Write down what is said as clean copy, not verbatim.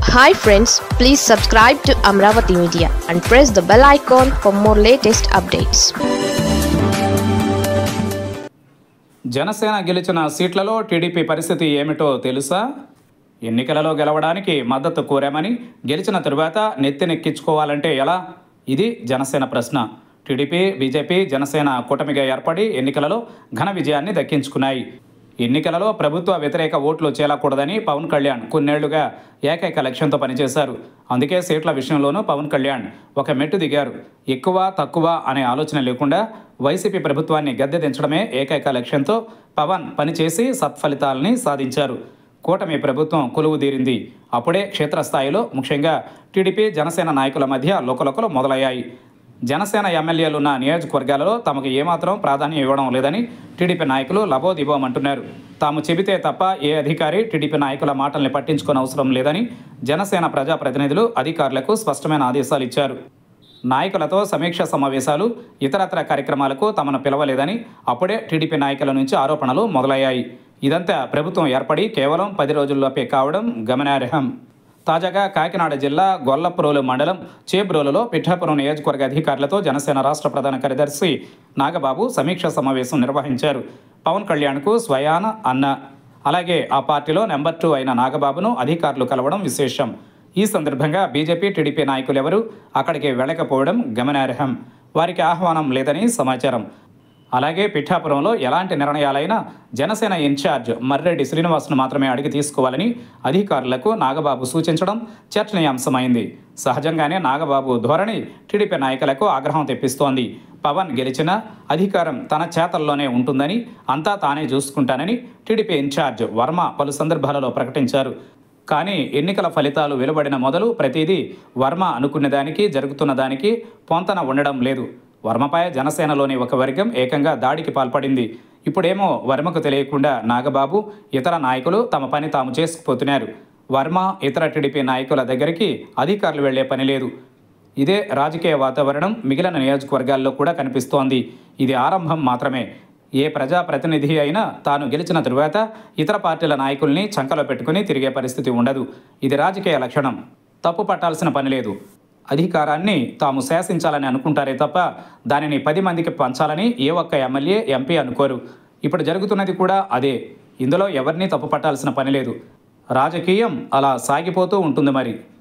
Hi friends, please subscribe to Amravati Media and press the bell icon for more latest updates. Janasena గెలిచిన సీట్లలో TDP పరిస్థితి ఏమిటో తెలుసా? ఎన్నికలలో గెలవడానికి మద్దతు కోరామని గెలిచిన తరువాత నెత్తినెక్కించుకోవాలంటే ఎలా? ఇది జనసేన ప్రశ్న. టీడీపీ, బీజేపీ, జనసేన కూటమిగా ఏర్పడి ఎన్నికలలో ఘన విజయాన్ని దక్కించుకున్నాయి. ఎన్నికలలో ప్రభుత్వ వ్యతిరేక ఓట్లు చేలకూడదని పవన్ కళ్యాణ్ కొన్నేళ్లుగా ఏకైక లక్ష్యంతో పనిచేశారు. అందుకే సీట్ల విషయంలోనూ పవన్ కళ్యాణ్ ఒక మెట్టు దిగారు. ఎక్కువ తక్కువ అనే ఆలోచన లేకుండా వైసీపీ ప్రభుత్వాన్ని గద్దె దించడమే ఏకైక లక్ష్యంతో పవన్ పనిచేసి సత్ఫలితాలని సాధించారు. కూటమి ప్రభుత్వం కొలువుదీరింది. అప్పుడే క్షేత్రస్థాయిలో ముఖ్యంగా టీడీపీ, జనసేన నాయకుల మధ్య లోకలోకలు మొదలయ్యాయి. జనసేన ఎమ్మెల్యేలున్న నియోజకవర్గాలలో తమకు ఏమాత్రం ప్రాధాన్యం ఇవ్వడం లేదని టీడీపీ నాయకులు లబోదిబోమంటున్నారు. తాము చెబితే తప్ప ఏ అధికారి టీడీపీ నాయకుల మాటల్ని పట్టించుకోని అవసరం లేదని జనసేన ప్రజాప్రతినిధులు అధికారులకు స్పష్టమైన ఆదేశాలు ఇచ్చారు. నాయకులతో సమీక్ష సమావేశాలు, ఇతరత్ర కార్యక్రమాలకు తమను పిలవలేదని అప్పుడే టీడీపీ నాయకుల నుంచి ఆరోపణలు మొదలయ్యాయి. ఇదంతా ప్రభుత్వం ఏర్పడి కేవలం 10 రోజుల్లోపే కావడం గమనార్హం. తాజాగా కాకినాడ జిల్లా గొల్లప్రోలు మండలం చేబ్రోలులో పిఠాపురం నియోజకవర్గ అధికారులతో జనసేన రాష్ట్ర ప్రధాన కార్యదర్శి నాగబాబు సమీక్ష సమావేశం నిర్వహించారు. పవన్ కళ్యాణ్కు స్వయాన అన్న, అలాగే ఆ పార్టీలో నెంబర్ 2 అయిన నాగబాబును అధికారులు కలవడం విశేషం. ఈ సందర్భంగా బీజేపీ, టీడీపీ నాయకులెవరూ అక్కడికి వెళ్ళకపోవడం గమనార్హం. వారికి ఆహ్వానం లేదని సమాచారం. అలాగే పిఠాపురంలో ఎలాంటి నిర్ణయాలైనా జనసేన ఇన్ఛార్జ్ మర్రెడ్డి శ్రీనివాస్ను మాత్రమే అడిగి తీసుకోవాలని అధికారులకు నాగబాబు సూచించడం చర్చనీయాంశమైంది. సహజంగానే నాగబాబు ధోరణి టీడీపీ నాయకులకు ఆగ్రహం తెప్పిస్తోంది. పవన్ గెలిచినా అధికారం తన చేతల్లోనే ఉంటుందని, అంతా తానే చూసుకుంటానని టీడీపీ ఇన్ఛార్జ్ వర్మ పలు సందర్భాలలో ప్రకటించారు. కానీ ఎన్నికల ఫలితాలు వెలువడిన మొదలు ప్రతిదీ వర్మ అనుకున్న దానికి, జరుగుతున్న దానికి పొంతన ఉండడం లేదు. వర్మపై జనసేనలోని ఒక వర్గం ఏకంగా దాడికి పాల్పడింది. ఇప్పుడేమో వర్మకు తెలియకుండా నాగబాబు, ఇతర నాయకులు తమ పని తాము చేసుకుపోతున్నారు. వర్మ, ఇతర టీడీపీ నాయకుల దగ్గరికి అధికారులు వెళ్లే పని లేదు. ఇదే రాజకీయ వాతావరణం మిగిలిన నియోజకవర్గాల్లో కూడా కనిపిస్తోంది. ఇది ఆరంభం మాత్రమే. ఏ ప్రజాప్రతినిధి అయినా తాను గెలిచిన తరువాత ఇతర పార్టీల నాయకుల్ని చంకలో పెట్టుకుని తిరిగే పరిస్థితి ఉండదు. ఇది రాజకీయ లక్షణం. తప్పు పట్టాల్సిన పని లేదు. అధికారాన్ని తాము శాసించాలని అనుకుంటారే తప్ప దానిని 10 మందికి పంచాలని ఏ ఒక్క ఎమ్మెల్యే, ఎంపీ అనుకోరు. ఇప్పుడు జరుగుతున్నది కూడా అదే. ఇందులో ఎవరినీ తప్పు పట్టాల్సిన పని లేదు. రాజకీయం అలా సాగిపోతూ ఉంటుంది మరి.